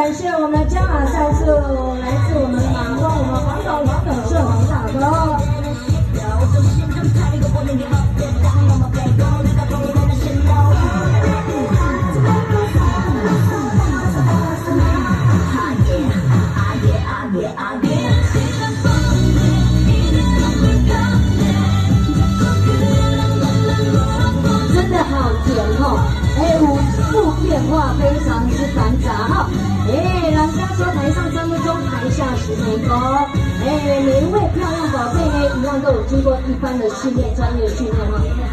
感谢我们的加码赛事，来自我们马光，我们黄总黄董事黄大哥。真的好甜哦！哎，舞步变化非常之繁杂哈！哎，人家说台上3分钟，台下10年功。哎，每一位漂亮宝贝呢，一样都有经过一番的训练，专业训练哈。